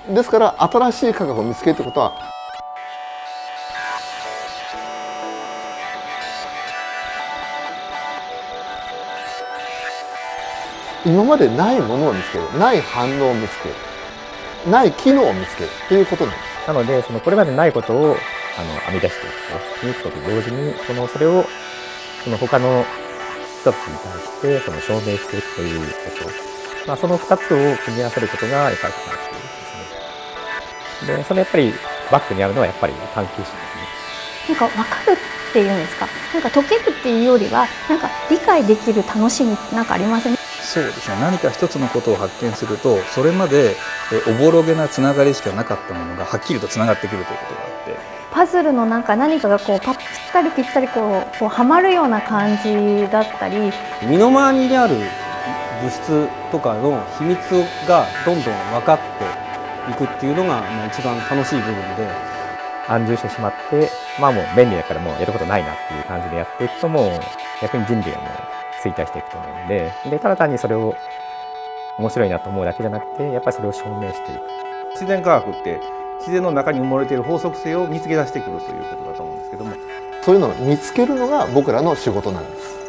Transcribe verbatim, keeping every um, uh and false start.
ですから新しい科学を見つけるってことは今までないものを見つける、ない反応を見つける、ない機能を見つけるということなんです。 なのでそのこれまでないことをあの編み出していくということと同時にそのそれをその他の一つに対してその証明していくということ、まあ、そのふたつを組み合わせることがやっぱり科学ですね。でそれやっぱりバックにあるのはやっぱり探求心ですね。 なんか分かるっていうんですか、なんか解けるっていうよりはなんか理解できる楽しみってなんかありません？ そうですね、何か一つのことを発見するとそれまでえおぼろげなつながりしかなかったものがはっきりとつながってくるということがあって、 パズルのなんか何かがこうパッぴったりぴったりこうこうはまるような感じだったり、 身の回りにある物質とかの秘密がどんどん分かっていくっていうのがまあ一番楽しい部分で、 安住してしまってまあもう便利だからもうやることないなっていう感じでやっていくともう逆に人類はもう衰退していくと思うんで、でただ単にそれを面白いなと思うだけじゃなくてやっぱりそれを証明していく。 自然科学って自然の中に埋もれている法則性を見つけ出してくるということだと思うんですけども、 そういうのを見つけるのが僕らの仕事なんです。